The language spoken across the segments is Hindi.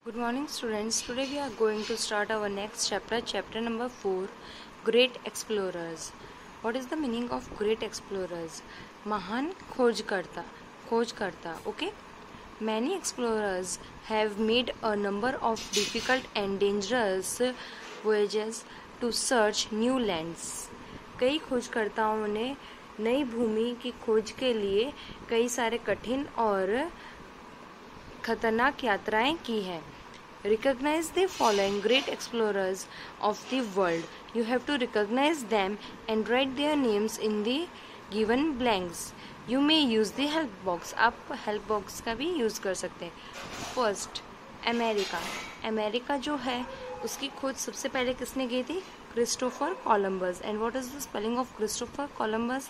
Good morning students. Today we are going to start our next chapter, chapter number 4, Great Explorers. What is the meaning of great explorers? महान खोजकर्ता, okay? Many explorers have made a number of difficult and dangerous voyages to search new lands. कई खोजकर्ताओं ने नई भूमि की खोज के लिए कई सारे कठिन और खतरनाक यात्राएं की हैं. Recognize the following great explorers of the world. You have to recognize them and write their names in the given blanks. You may use the help box. आप help box का भी यूज़ कर सकते हैं. First, अमेरिका जो है उसकी खोज सबसे पहले किसने की थी? Christopher Columbus. And what is the spelling of Christopher Columbus?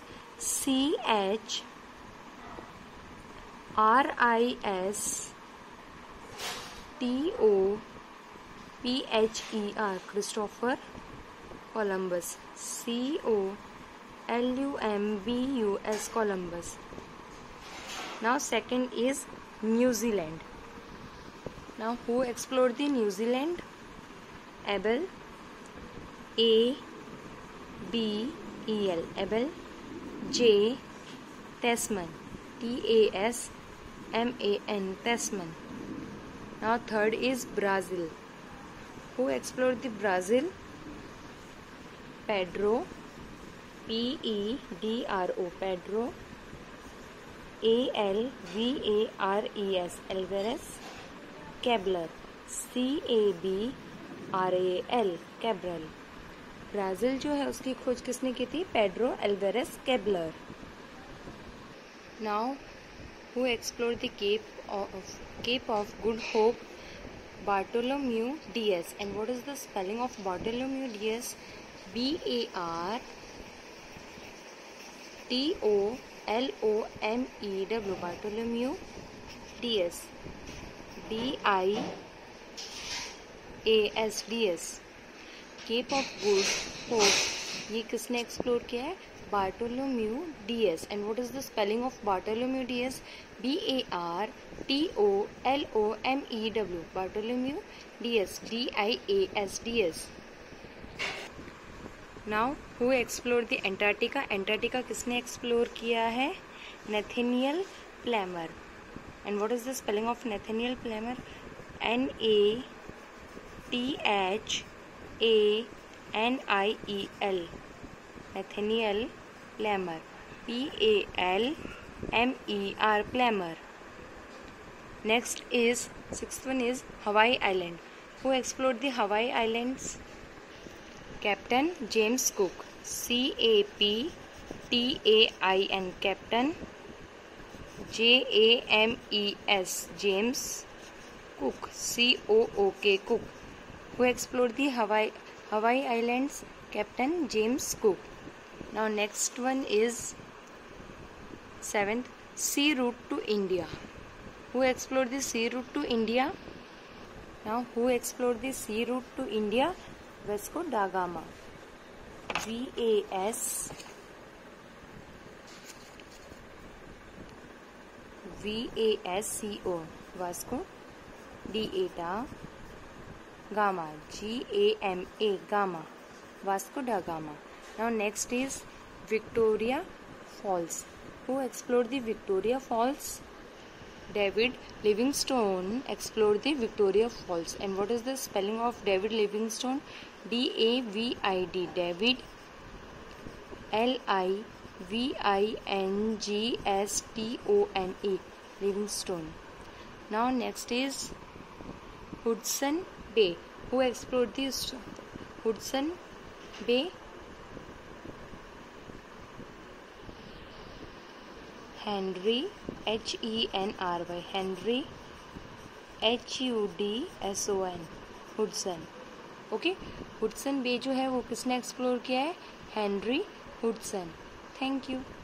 CHRISTOPHER. Christopher Columbus. COLUMBUS. Columbus. Now second is New Zealand. Now who explored the New Zealand? Abel. ABEL. Abel. J. Tasman. TASMAN. Tasman. Now third is Brazil. Who explored the Brazil? Pedro. PEDRO. Pedro. ALVARES. Alvarez. Cabral. CABRAL. Cabral. Brazil जो है उसकी खोज किसने की थी? Pedro Alvares Cabral. Now who explored the Cape of Good Hope? Bartholomew Diaz. And what is the spelling of Bartholomew Diaz? BARTOLOMEW. Bartholomew Diaz. DIAS. Diaz. Cape of Good Hope ये किसने एक्सप्लोर किया है? Bartholomew Diaz. And what is the spelling of Bartholomew Diaz? BARTOLOMEW. Bartholomew Diaz. DIAS. Diaz. Now who explored the Antarctica? Antarctica किसने एक्सप्लोर किया है? Nathaniel Plamer. And what is the spelling of Nathaniel Plamer? NATHANIEL. Nathaniel Plamer. PALMER. Plamer. Next is sixth one is Hawaii Island. Who explored the Hawaii Islands? Captain James Cook. CAPTAIN. Captain. JAMES. James Cook. COOK. Cook. Who explored the Hawaii Islands? Captain James Cook. Now next one is seventh, sea route to India. Who explored the sea route to India? Now who explored the sea route to India? Vasco da Gama. VASCO. Vasco. DA Gama. GAMA. Gama. Vasco da Gama. Now next is Victoria Falls. Who explored the Victoria Falls? David Livingstone explored the Victoria Falls. And what is the spelling of David Livingstone? DAVID. David. LIVINGSTONE. Livingstone. Now next is Hudson Bay. Who explored the Hudson Bay? Henry. HENRY. Henry. HUDSON. Hudson. Okay. Hudson bay जो है वो किसने एक्सप्लोर किया है? Henry Hudson. Thank you.